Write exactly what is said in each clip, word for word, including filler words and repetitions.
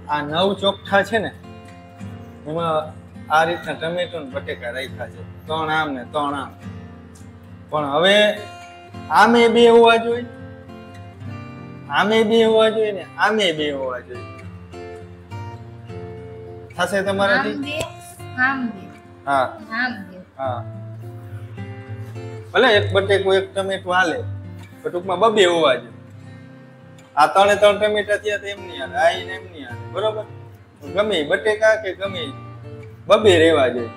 આ નવ ચોખ્ઠા છે ને એમાં આ રીતના ટમેટો ને બટેકા રાખ્યા છે, ત્રણ આમ ને ત્રણ આમ. પણ હવે આમે બે હોવા જોઈએ, આમે બે હોવા જોઈએ ને આમે બે હોવા જોઈએ. થશે તમારાથી? હા હા, ભલે એક બટેકું એક ટમેટું હાલે, પણ ટૂંકમાં બબે હોવા જોઈએ. આ ત્રણે ત્રણ ટમેટા થયા તો એમ નહીં હાલે, આ એને એમ નહીં હાલે, બરોબર? ગમે બટેકા કે ગમે બબે રહેવા જોઈએ.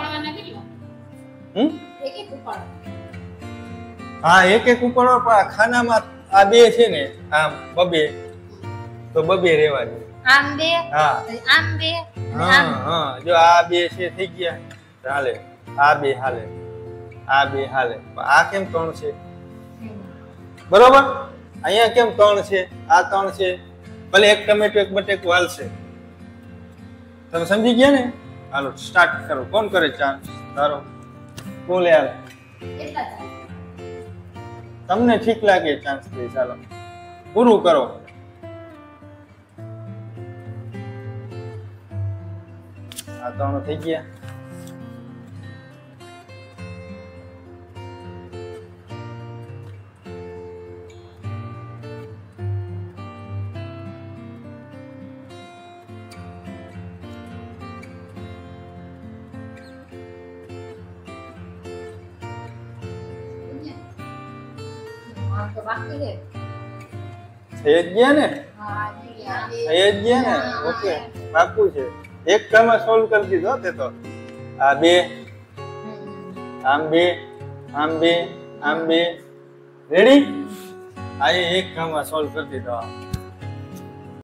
હમ હા, એક એક ઉપાડો, પણ ખાનામાં આ બે છે ને આમ બબે, તો બબે રહેવા જોઈએ. આમ બે, હા આમ બે, હા હા, જો આ બે છે થઈ ગયા હાલે, આ બે હાલે, આ બે હાલે, પણ આ કેમ ત્રણ છે? બરોબર, અહીંયા કેમ ત્રણ છે? આ ત્રણ છે, ભલે એક ટમેટો એક બટેકું હાલશે. તમે સમજી ગયા ને? હાલો સ્ટાર્ટ કરો. કોણ કરે ચાન્સ? તારો કોણ લે? હાલ, તમને ઠીક લાગે ચાન્સ દે. ચાલો પૂરું કરો. આ ત્રણ થઈ ગયા. થઈ જ ગયા ને? થઈ જ ગયા ને? ઓકે, પાકું છે. એક કામમાં સોલ્વ કરી દીધો તે તો. આ બે, આમ બે, આમ બે, આમ બે, રેડી? આ એક કામમાં સોલ્વ કરી દીધો.